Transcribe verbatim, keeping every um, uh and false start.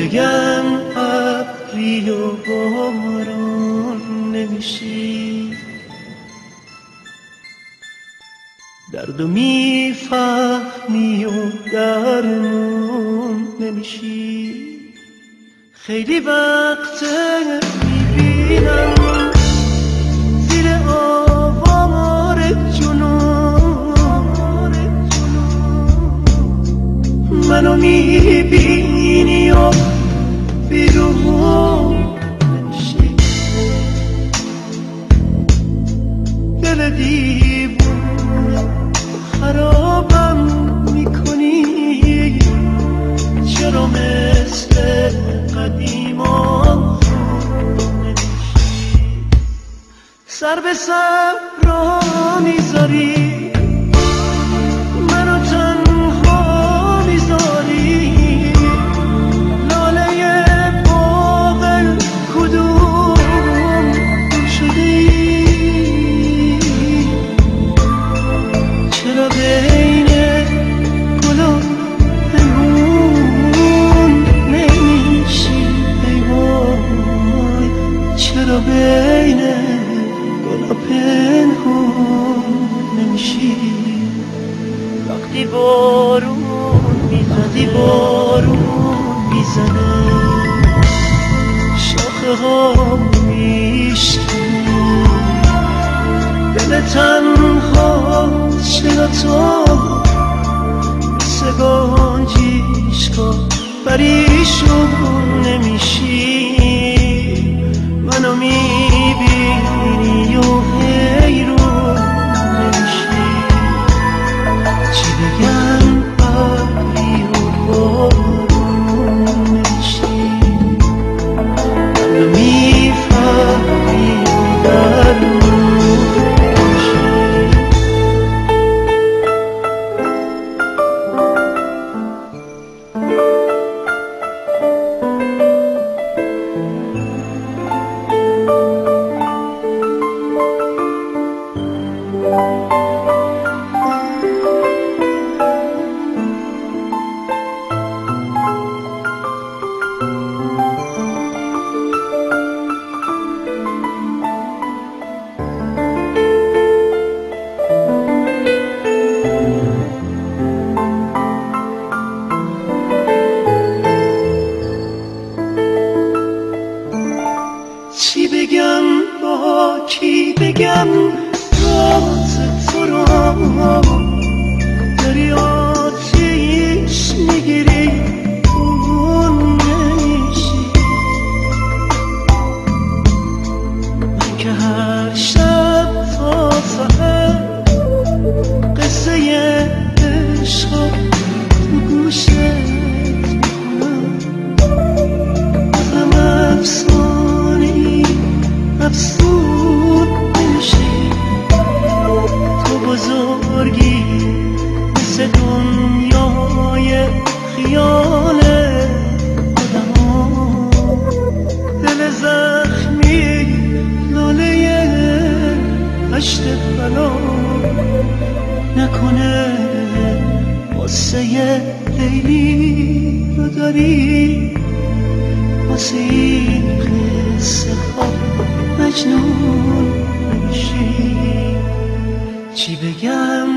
بگم ابری و بارون نمیشی، دردو میفهمی و درمون نمیشی. خیلی وقت میبینم زیر آوار جنون منو میبینی و بیرون نمیشی. دل دیوونه خرابم میکنی، چرا مثل قدیما نمیشی؟ سر به سر را میذاری، منو تنها میذاری، لاله باغ کدوم شدی؟ چرا بین گلا پنهون نمیشی؟ ای وای چرا بین گلا پنهون نمیشی؟ وقتی بارون میزنه بارون میزنه شاخه ها میشکنه، دل تنها چرا تو مثل گنجیشکا پریشون نمیشی؟ منو میبینی و حیرون نمیشی. چی بگم ابری و بارون نمیشی، منو میفهمی و درمون نمیشی. چی بگم با کی بگم راز تو را؟ داری آتیش میگیری اون نمیشی. من که هر شب تا سحر قصه عشق تو گوشت ازم افسانی افسون نمیشی. تو بزرگی مثل دنیای خیال آدم ها، دل زخمی لاله هشت بلا نکنه واسه لیلی رو داری، واسه این قصه ها مجنون نمیشی. چی بگم